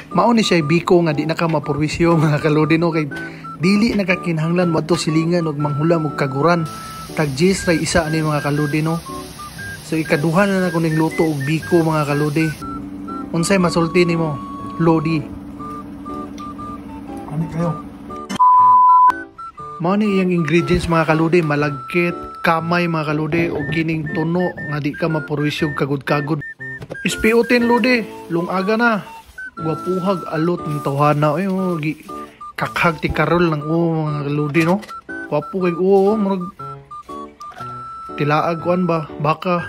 Mao ni siya biko nga di na ka mapurwisyo mga kalodi no, kay dili nakakinahanglan mo adto silingan og manghulam og kaguran. Tag Jis ray isa ani mga kalodi no. So ikaduha na nako ning luto og biko mga kalodi. Unsay masulti nimo? Lodi. Ano kayo? Mao ni iyang ingredients mga kalodi, malagkit, kamay mga kalodi og kining tuno nga di ka mapurwisyo og kagud-kagud. Ispiutin lodi, lungaga na. Gwapuhag alot ng tawhana ay kakhag ti karol ng mga kalodi no. Gwapo kay murag tilaag kuan ba baka.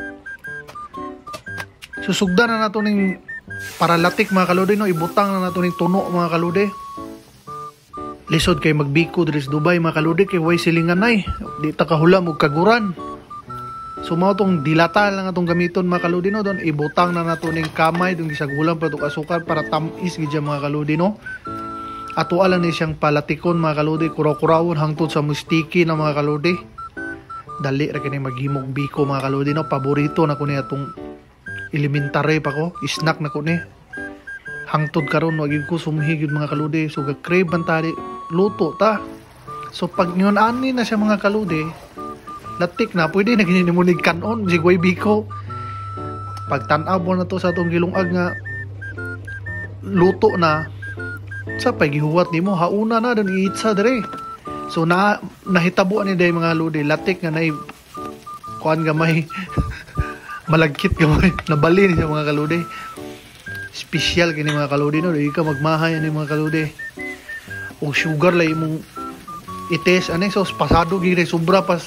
Susugdan na nato ning paralatik mga kalodi no, ibutang na nato ning tuno mga kalodi. Lisod kay magbiko diri sa Dubai mga kalodi kay way silingan nay, di ta kahulam og kaguran. So mao tong dilata lang atong gamiton mga kalodi no, don ibutang na nato ning kamay dong gisagulan pa tong asukar para tamis gid mga kalodi no. Ato alang ni siyang palatikon mga kalodi, kuraw-kurawon hangtod sa mustiki na mga kalodi. Dali ra kini maghimog biko mga kalodi no, paborito na ko ni atong elementary pa ko, snack na ko ni. Hangtod karon wag ko sumhigid mga kalodi, so ga-crave man tari luto ta. So pag nyon ani na siya mga kalodi, latik na, pwede na gininimunig kanon, sigway biko. Pag tanaw mo na to sa itong gilungag nga, luto na, sa pagihuwat ni mo, hauna na, doon iitsa dere. So, nahitabo ni day mga lodi, latik nga na, kuhan gamay, malagkit gamay, nabali niya mga kalodi. Special kini mga kalodi, no? Di ka magmahay ni mga kalodi. O sugar lang mong ites, anay, so, pasado, gire, sobra pas,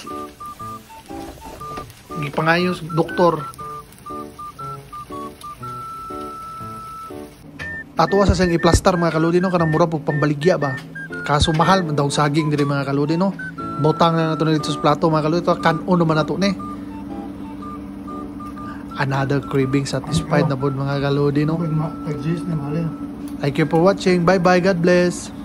gipangayos doktor. Ato sa sang iplastar mga kalodi no, kanang mura pug pambaligya ba. Kaso mahal man daw saging diri mga kalodi no. Botang na nato dito sa plato mga kalodi, to kanon naman nato ni. Another craving satisfied na bod mga kalodi no. Tag Jis na mali. Thank you for watching. Bye bye. God bless.